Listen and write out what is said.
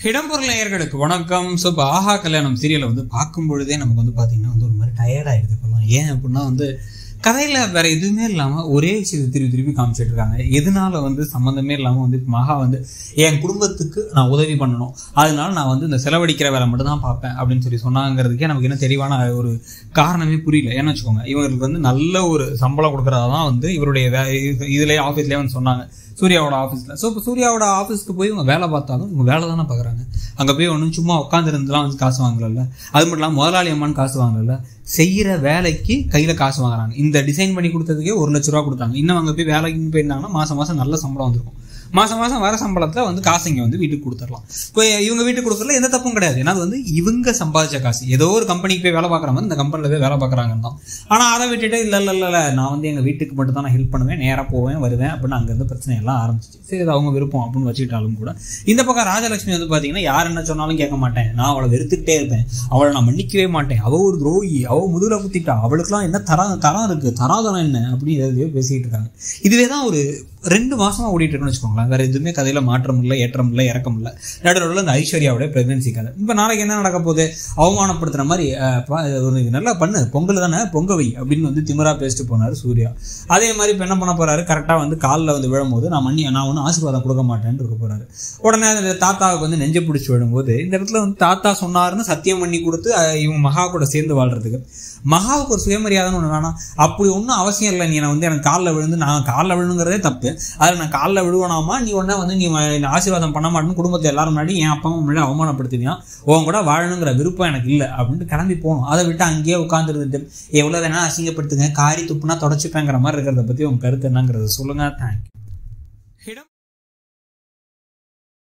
இடம்பொருள் நேயர்களுக்கு வணக்கம். ஸோ இப்போ ஆஹா கல்யாணம் சீரியலை பார்க்கும் பொழுதே நமக்கு பார்த்தீங்கன்னா ஒரு மாதிரி டயர்டாகிடுது இப்போலாம். ஏன் அப்படின்னா கதையில் வேற எதுவுமே இல்லாமல் ஒரே விஷயத்தை திருப்பி காமிச்சிட்டு இருக்காங்க. எதனால சம்மந்தமே இல்லாமல் மகா என் குடும்பத்துக்கு நான் உதவி பண்ணணும், அதனால நான் இந்த செலவழிக்கிற வேலை மட்டும் தான் பார்ப்பேன் அப்படின்னு சொன்னாங்கிறதுக்கே நமக்கு என்ன தெளிவான ஒரு காரணமே புரியல. ஏன்னு வச்சுக்கோங்க, இவங்களுக்கு நல்ல ஒரு சம்பளம் கொடுக்குறதா தான் இவருடைய இதுலேயே ஆஃபீஸ்லேயே சொன்னாங்க, சூர்யாவோட ஆஃபீஸில். ஸோ இப்போ சூர்யாவோட ஆஃபீஸ்க்கு போய் இவங்க வேலை பார்த்தாலும் இவங்க வேலை தானே பார்க்குறாங்க. அங்கே போய் ஒன்றும் சும்மா உட்காந்துருந்துலாம் காசு வாங்கல. அது மட்டும் இல்லாமல் முதலாளி அம்மான்னு காசு வாங்கல, செய்கிற வேலைக்கு கையில் காசு வாங்குறாங்க. இந்த டிசைன் பண்ணி கொடுத்ததுக்கே 1 லட்ச ரூபா கொடுத்தாங்க. இன்னும் அங்கே போய் வேலைக்குன்னு போயிருந்தாங்கன்னா மாதம் நல்ல சம்பளம் வந்திருக்கும். மாதம் வர சம்பளத்தில் காசு இங்கே வீட்டுக்கு கொடுத்துடலாம். இப்போ இவங்க வீட்டுக்கு கொடுக்குறதுல எந்த தப்பும் கிடையாது. ஏன்னா இவங்க சம்பாதிச்ச காசு ஏதோ ஒரு கம்பெனிக்கு போய் வேலை பார்க்குற மாதிரி இந்த கம்பெனியில் போய் வேலை பார்க்குறாங்கன்னு தான். ஆனால் அதை விட்டுட்டு இல்லை நான் எங்கள் வீட்டுக்கு மட்டும் தான் நான் ஹெல்ப் பண்ணுவேன், நேராக போவேன் வருவேன் அப்படின்னு அங்கேருந்து பிரச்சனை எல்லாம் ஆரம்பிச்சிச்சு. சரி, அது அவங்க விருப்பம் அப்படின்னு வச்சுக்கிட்டாலும் கூட இந்த பக்கம் ராஜலட்சுமி பார்த்தீங்கன்னா யார் என்ன சொன்னாலும் கேட்க மாட்டேன், நான் அவளை வெறுத்துக்கிட்டே இருப்பேன், அவளை நான் மன்னிக்கவே மாட்டேன், அவள் ஒரு துரோகி, அவள் முதுகில் குத்திட்டா, அவளுக்குலாம் என்ன தரம் இருக்குது, தராதனம் என்ன அப்படின்னு எதையோ பேசிக்கிட்டு இருக்காங்க. இதுவே தான் ஒரு 2 மாசமா ஓடிட்டு இருக்குன்னு வச்சுக்கோங்களேன். வேற எதுவுமே கதையில மாற்றம் இல்லை, ஏற்றம் இல்லை, இறக்கம் இல்லை. நடுவில் இந்த ஐஸ்வர்யாவோட பிரெக்னன்சி கதை. இப்போ நாளைக்கு என்ன நடக்க போகுது, அவமானப்படுத்துற மாதிரி ஒரு நல்லா பண்ணு, பொங்கல் தானே பொங்கவை அப்படின்னு திமிரா பேசிட்டு போனாரு சூர்யா. அதே மாதிரி இப்போ என்ன பண்ண போறாரு, கரெக்டாக காலில் விழும்போது நான் ஒன்றும் ஆசீர்வாதம் கொடுக்க மாட்டேன்னு இருக்க போறாரு. உடனே தாத்தாவுக்கு நெஞ்சை பிடிச்சி விழும்போது இந்த இடத்துல தாத்தா சொன்னாருன்னு சத்தியம் பண்ணி கொடுத்து இவங்க மகா கூட சேர்ந்து வாழ்றதுக்கு. மகாவுக்கு ஒரு சுயமரியாதைன்னு ஒன்று வேணாம். அப்படி ஒன்றும் அவசியம் இல்லை. நீ எனக்கு காலில் விழுந்து நான் காலில் விழுங்கிறதே தப்பு, அதில் நான் காலில் விழுவனாமா, நீ உடனே நீ ஆசீர்வாதம் பண்ண மாட்டேன்னு குடும்பத்தை எல்லாரும் முன்னாடி என் அப்பா அம்மா முன்னாடி அவமானப்படுத்தினியா, உன் கூட வாழணுங்கிற விருப்பம் எனக்கு இல்லை அப்படின்ட்டு கிளம்பி போகணும். அதை விட்டு அங்கேயே உட்காந்துருந்துட்டு எவ்வளோ வேணா அசிங்கப்படுத்துங்க, காரி துப்புனா தொடச்சிப்பேங்கிற மாதிரி இருக்கிறத பற்றி உங்க கருத்து என்னங்கிறத சொல்லுங்க. தேங்க்யூ.